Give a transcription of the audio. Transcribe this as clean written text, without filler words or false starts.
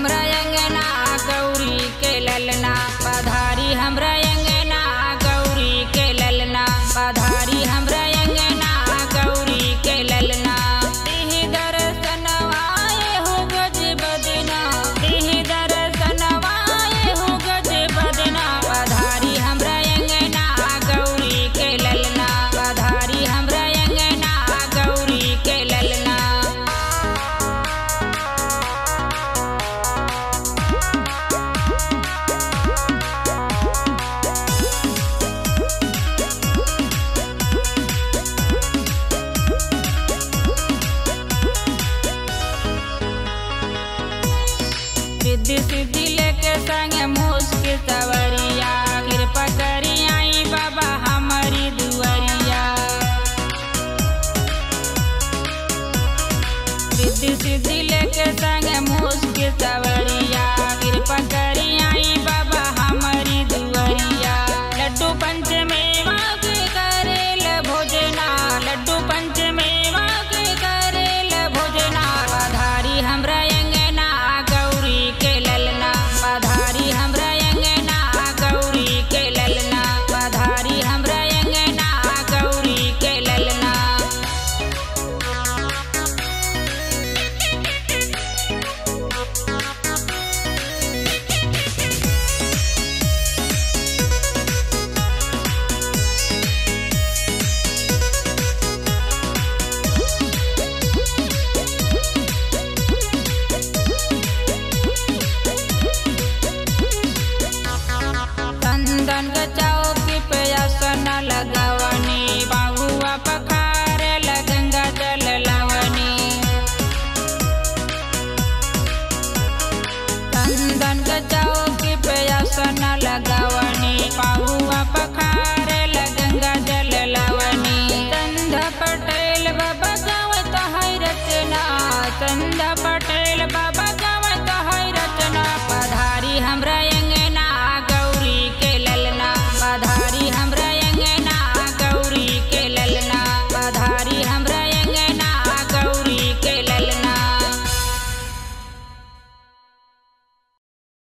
हमरा अंगना गौरी के ललना, पधारी हमरा अंगना गौरी के ललना, पधारी हमरा अंगना गौरी के ललना। तिहि दर्शनवाए हो गज बदना, तिहि दर्शनवाए हो गज बदना, पधारी हमरा अंगना गौरी के ललना, पधारी हमरा अंगना गौरी के ललना। रिद्धि सिद्धि लेके संग मुस्किल सवरिया, कृपा करी आई बाबा हमारी दुआरिया। रिद्धि सिद्धि लेके संग